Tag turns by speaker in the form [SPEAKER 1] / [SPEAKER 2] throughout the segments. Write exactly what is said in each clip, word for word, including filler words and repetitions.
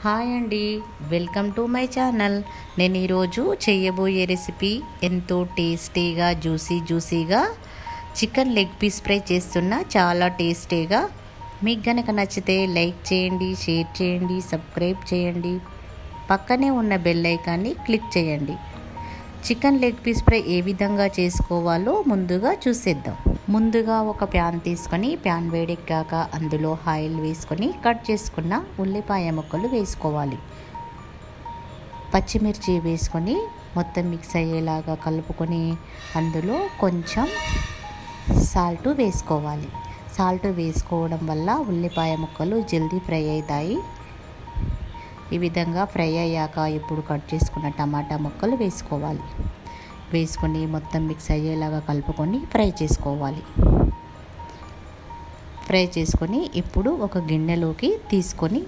[SPEAKER 1] Hi అండి, welcome to my channel. నేను ఈరోజు చేయబోయే రెసిపీ ఎంతో టేస్టీగా జ్యూసీ జ్యూసీగా చికెన్ లెగ్ పీస్ ఫ్రై చేస్తున్నా. చాలా టేస్టీగా. మీకు గనక నచ్చితే లైక్ చేయండి, షేర్ చేయండి, సబ్స్క్రైబ్ చేయండి, పక్కనే ఉన్న బెల్ ఐకాన్ని క్లిక్ చేయండి. చికెన్ లెగ్ పీస్ ఫ్రై ఏ విధంగా చేసుకోవాలో ముందుగా చూసేద్దాం. ముందుగా ఒక ప్యాన్ తీసుకొని ప్యాన్ వేడెక్కాక అందులో ఆయిల్ వేసుకొని కట్ చేసుకున్న ఉల్లిపాయ ముక్కలు వేసుకోవాలి. పచ్చిమిర్చి వేసుకొని మొత్తం మిక్స్ అయ్యేలాగా కలుపుకొని అందులో కొంచెం సాల్ట్ వేసుకోవాలి. సాల్ట్ వేసుకోవడం వల్ల ఉల్లిపాయ ముక్కలు జల్దీ ఫ్రై అవుతాయి. ఈ విధంగా ఫ్రై అయ్యాక ఇప్పుడు కట్ చేసుకున్న టమాటా ముక్కలు వేసుకోవాలి. వేసుకొని మొత్తం మిక్స్ అయ్యేలాగా కలుపుకొని ఫ్రై చేసుకోవాలి. ఫ్రై చేసుకొని ఇప్పుడు ఒక గిన్నెలోకి తీసుకొని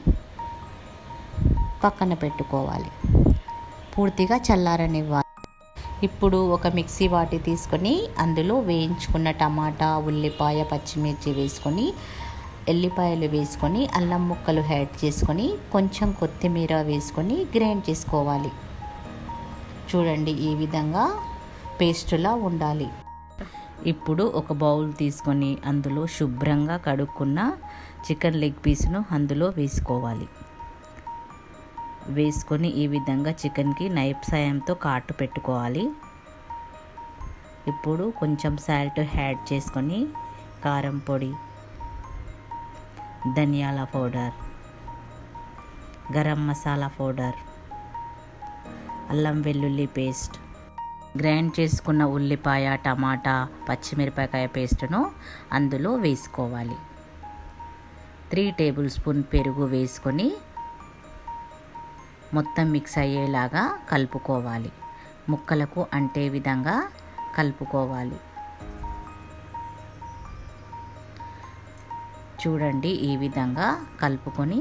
[SPEAKER 1] పక్కన పెట్టుకోవాలి. పూర్తిగా చల్లారనివ్వాలి. ఇప్పుడు ఒక మిక్సీ వాటి తీసుకొని అందులో వేయించుకున్న టమాటా, ఉల్లిపాయ, పచ్చిమిర్చి వేసుకొని ఎల్లిపాయలు వేసుకొని అల్లం ముక్కలు యాడ్ చేసుకొని కొంచెం కొత్తిమీర వేసుకొని గ్రైండ్ చేసుకోవాలి. చూడండి, ఈ విధంగా పేస్టులా ఉండాలి. ఇప్పుడు ఒక బౌల్ తీసుకొని అందులో శుభ్రంగా కడుక్కున్న చికెన్ లెగ్ పీస్ను అందులో వేసుకోవాలి. వేసుకొని ఈ విధంగా చికెన్కి నైఫ్ సాయంతో కాటు పెట్టుకోవాలి. ఇప్పుడు కొంచెం సాల్ట్ యాడ్ చేసుకొని కారం పొడి, ధనియాల పౌడర్, గరం మసాలా పౌడర్, అల్లం వెల్లుల్లి పేస్ట్, గ్రైండ్ చేసుకున్న ఉల్లిపాయ, టమాటా, పచ్చిమిరపకాయ పేస్టును అందులో వేసుకోవాలి. త్రీ టేబుల్ స్పూన్ పెరుగు వేసుకొని మొత్తం మిక్స్ అయ్యేలాగా కలుపుకోవాలి. ముక్కలకు అంటే విధంగా కలుపుకోవాలి. చూడండి, ఈ విధంగా కలుపుకొని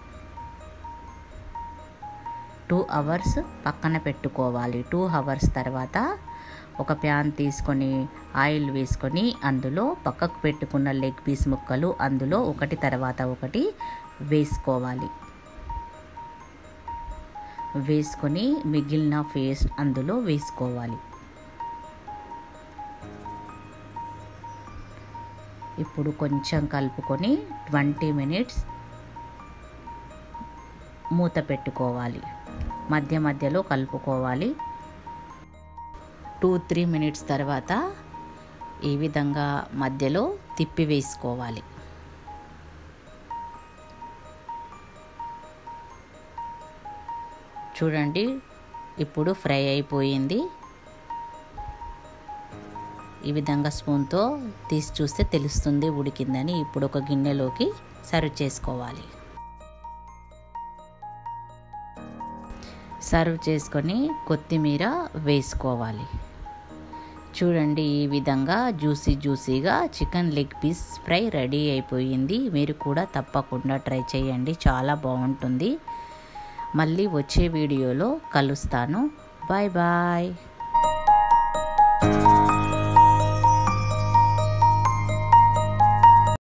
[SPEAKER 1] టూ అవర్స్ పక్కన పెట్టుకోవాలి. టూ అవర్స్ తర్వాత ఒక ప్యాన్ తీసుకొని ఆయిల్ వేసుకొని అందులో పక్కకు పెట్టుకున్న లెగ్ పీస్ ముక్కలు అందులో ఒకటి తర్వాత ఒకటి వేసుకోవాలి. వేసుకొని మిగిలిన పేస్ట్ అందులో వేసుకోవాలి. ఇప్పుడు కొంచెం కలుపుకొని ట్వంటీ మినిట్స్ మూత పెట్టుకోవాలి. మధ్య మధ్యలో కలుపుకోవాలి. టూ త్రీ మినిట్స్ తర్వాత ఈ విధంగా మధ్యలో తిప్పి వేసుకోవాలి. చూడండి, ఇప్పుడు ఫ్రై అయిపోయింది. ఈ విధంగా స్పూన్తో తీసి చూస్తే తెలుస్తుంది ఉడికిందని. ఇప్పుడు ఒక గిన్నెలోకి సర్వ్ చేసుకోవాలి. సర్వ్ చేసుకొని కొత్తిమీర వేసుకోవాలి. చూడండి, ఈ విధంగా జ్యూసీ జ్యూసీగా chicken leg piece fry ready అయిపోయింది. మీరు కూడా తప్పకుండా ట్రై చేయండి, చాలా బాగుంటుంది. మళ్ళీ వచ్చే వీడియోలో కలుస్తాను. Bye bye.